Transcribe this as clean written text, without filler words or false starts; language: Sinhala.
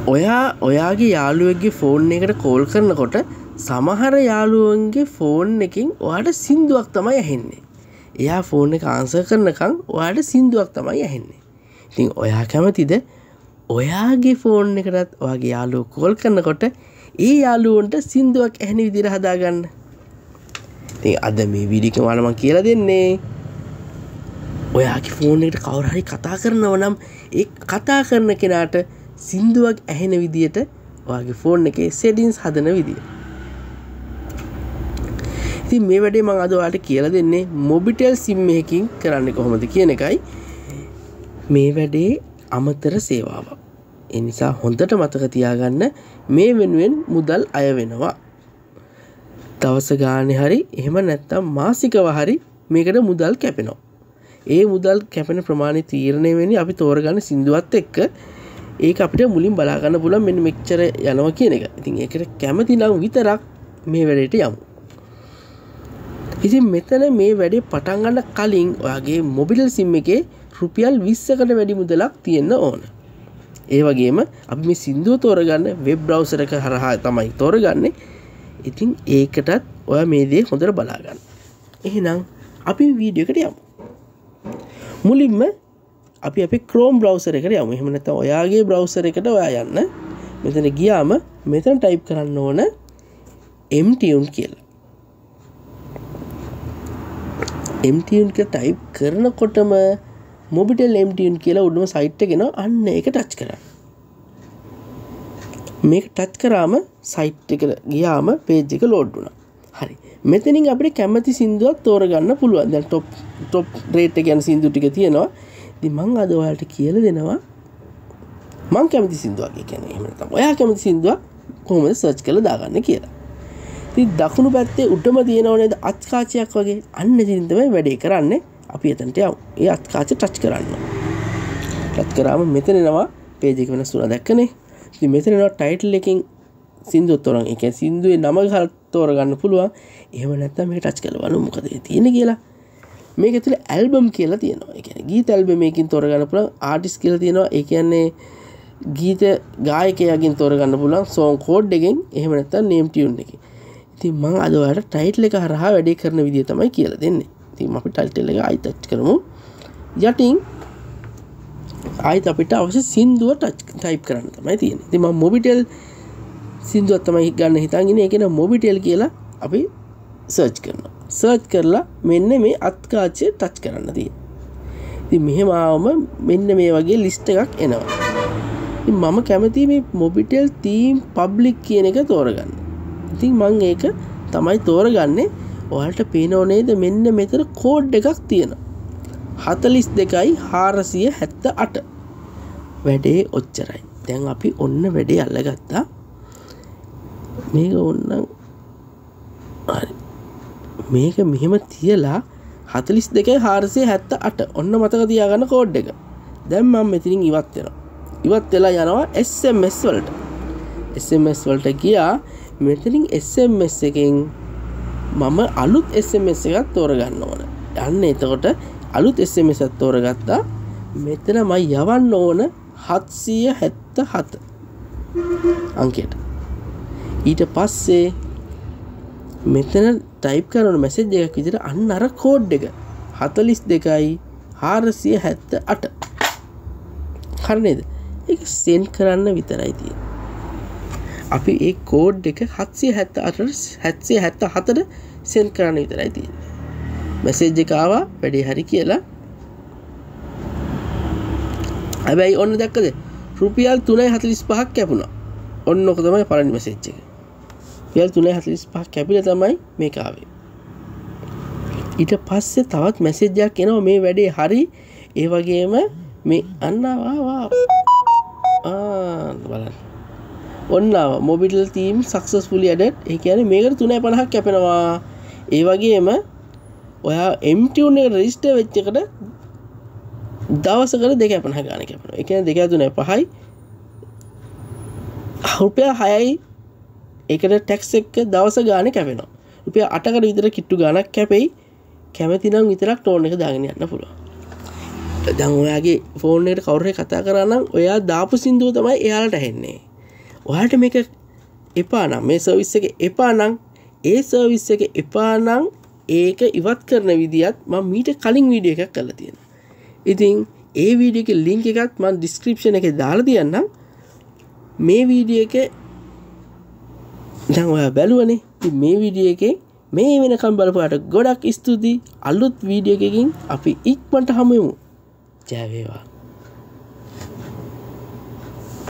ඔයාගේ යාළුවෙක්ගේ ෆෝන් එකට කෝල් කරනකොට සමහර යාළුවන්ගේ ෆෝන් එකකින් ඔයාට සින්දුවක් තමයි ඇහෙන්නේ. එයා ෆෝන් එක ආන්සර් කරනකම් ඔයාට සින්දුවක් තමයි ඇහෙන්නේ. ඉතින් ඔයා කැමතිද ඔයාගේ ෆෝන් එකටත් ඔයාගේ යාළුවෝ කෝල් කරනකොට ඒ යාළුවන්ට සින්දුවක් ඇහෙන විදිහට හදාගන්න. ඉතින් අද මේ වීඩියෝ එකේ මම කියලා දෙන්නේ ඔයාගේ ෆෝන් එකට කවුරු හරි කතා කරනවා නම් ඒ කතා කරන කෙනාට සින්දුවක් ඇහෙන විදියට ඔයාගේ ෆෝන් එකේ settings හදන විදිය. ඉතින් මේ වැඩේ මම අද ඔයාලට කියලා දෙන්නේ Mobitel SIM එකකින් කරන්නේ කොහොමද කියන එකයි. මේ වැඩේ අමතර සේවාවක්. ඒ නිසා හොඳට මතක තියාගන්න මේ වෙනුවෙන් මුදල් අය වෙනවා. දවස ගානේ හරි එහෙම නැත්නම් මාසිකව හරි මේකට මුදල් කැපෙනවා. ඒ මුදල් කැපෙන ප්‍රමාණය තීරණය වෙන්නේ අපි තෝරගන්න සින්දුවත් එක්ක. ඒක අපිට මුලින් බලා ගන්න පුළුවන් මෙන්න මෙච්චර යනවා කියන එක. ඉතින් ඒකට කැමති නම් විතරක් මේ වැඩේට යමු. ඉතින් මෙතන මේ වැඩේ පටන් ගන්න කලින් ඔයාගේ Mobitel SIM එකේ රුපියල් 20කට වැඩි මුදලක් තියෙන්න ඕන. ඒ වගේම අපි මේ සින්දුව තෝරගන්න වෙබ් බ්‍රවුසර් එක හරහා තමයි තෝරගන්නේ. ඉතින් ඒකටත් ඔයා මේ දේ හොඳට බලා ගන්න. එහෙනම් අපි වීඩියෝ එකට යමු. මුලින්ම අපි අපේ Chrome browser එකට යමු. එහෙම නැත්නම් ඔයාගේ browser එකට ඔයා යන්න. මෙතන ගියාම මෙතන type කරන්න ඕන mtune කියලා. mtune කියලා type කරනකොටම Mobitel mtune කියලා උඩම site එක එනවා. අන්න ඒක touch කරන්න. මේක touch කරාම site එකට ගියාම page එක load වුණා. හරි. මෙතනින් අපිට කැමති සින්දුවක් තෝරගන්න පුළුවන්. දැන් top rate එක යන සින්දු ටික තියෙනවා. ඉතින් මම අද ඔයාලට කියලා දෙනවා මම කැමති සින්දුවක්. ඒ කියන්නේ එහෙම නැත්නම් ඔයා කැමති සින්දුවක් කොහොමද සර්ච් කරලා දාගන්නේ කියලා. ඉතින් දකුණු පැත්තේ උඩම තියෙනව නේද අත්කාචයක් වගේ. අන්න ඉතින් තමයි වැඩේ කරන්නේ. අපි එතනට යමු. ඒ අත්කාච ටච් කරන්න. ටච් කරාම මෙතන එනවා page එක වෙනස් වුණා දැක්කනේ. ඉතින් මෙතන එනවා title එකකින් සින්දුව තෝරන්. ඒ කියන්නේ සින්දුවේ නම ගහලා තෝරගන්න පුළුවන්. එහෙම නැත්නම් මේක ටච් කරලා බලමු මොකද තියෙන්නේ කියලා. මේක ඇතුලේ ඇල්බම් කියලා තියෙනවා. ඒ කියන්නේ ගීත ඇල්බම් එකකින් තෝරගන්න පුළුවන්. ආටිස්ට් කියලා තියෙනවා. ඒ කියන්නේ ගීත ගායකයාගෙන් තෝරගන්න පුළුවන් song code එකෙන්. එහෙම නැත්නම් name tune එකෙන්. ඉතින් මම අද ඔයාලට title එක හරහා වැඩේ කරන විදිය තමයි කියලා දෙන්නේ. ඉතින් අපි title එක ආයි touch කරමු. යටින් ආයිත් අපිට අවශ්‍ය සින්දුව type කරන්න තමයි තියෙන්නේ. ඉතින් මම Mobitel සින්දුවක් තමයි ගන්න හිතාගෙන ඉන්නේ. ඒක නේ Mobitel කියලා අපි search කරනවා. search කරලා මෙන්න මේ අත්කාචය touch කරන්න තියෙනවා. ඉතින් මෙහෙම ආවම මෙන්න මේ වගේ list එකක් එනවා. ඉතින් මම කැමති මේ Mobitel theme public කියන එක තෝරගන්න. ඉතින් මම ඒක තමයි තෝරගන්නේ. ඔයාලට පේනව නේද මෙන්න මෙතන කෝඩ් එකක් තියෙනවා. 42478. වැඩේ ඔච්චරයි. දැන් අපි ඔන්න වැඩේ අල්ලගත්තා. මේක ඕනනම් හරි. මේක මෙහෙම තියලා 42478 ඔන්න මතක තියාගන්න කෝඩ් එක. දැන් මම මෙතනින් ඉවත් වෙනවා. ඉවත් වෙලා යනවා SMS වලට. SMS වලට ගියා. මෙතනින් SMS එකෙන් මම අලුත් SMS එකක් තෝරගන්න ඕන. යන්න එතකොට අලුත් SMS එකක් තෝරගත්තා. මෙතන මම යවන්න ඕන 777 අංකයට. ඊට පස්සේ මෙතන ටයිප් කරන මැසේජ් එකක් විදිහට අන්න අර කෝඩ් එක 42478. හරි නේද? ඒක සෙන්ඩ් කරන්න විතරයි තියෙන්නේ. අපි ඒ කෝඩ් එක 777ට සෙන්ඩ් කරන්න විතරයි තියෙන්නේ. මැසේජ් එක ආවා වැඩේ හරි කියලා. හැබැයි ඔන්න දැක්කද? රුපියල් 3.45ක් කැපුණා. ඔන්න ඔක තමයි පළවෙනි මැසේජ් එක. රුපියල් 3.45ක් කැපිලා තමයි මේක ආවේ. ඊට පස්සේ තවත් මැසේජ් එකක් එනවා මේ වැඩේ හරි. ඒ වගේම මේ අන්න බලන්න. ඔන්න Mobitel theme successfully added. ඒ කියන්නේ මේකට 3.50ක් කැපෙනවා. ඒ වගේම ඔයා mtune එක register වෙච්ච එකට දවසකට 2.50 ගාන කැපෙනවා. ඒ කියන්නේ 2.5යි රුපියල් 6යි ඒකට tax එක දවස ගානේ කැපෙනවා. රුපියල් 8කට විතර කිට්ටු ගානක් කැපෙයි. කැමති නම් විතරක් ටෝන් එක දාගෙන යන්න පුළුවන්. දැන් ඔයාගේ ෆෝන් එකට කවුරු හරි කතා කරා නම් ඔයා දාපු සින්දුව තමයි එයාලට ඇහෙන්නේ. ඔයාලට මේක එපා නම් මේ සර්විස් එක එපා නම් ඒ සර්විස් එක එපා නම් ඒක ඉවත් කරන විදියත් මම මීට කලින් වීඩියෝ එකක් කරලා තියෙනවා. ඉතින් ඒ වීඩියෝ එකේ link එකත් මම description එකේ දාලා තියන්නම්. මේ වීඩියෝ එක දැන් ඔයා බැලුවනේ. ඉතින් මේ වීඩියෝ එකේ මේ වෙනකම් බලපුවාට ගොඩක් ස්තුතියි. අලුත් වීඩියෝ එකකින් අපි ඉක්මනට හමු වෙමු. ජය වේවා.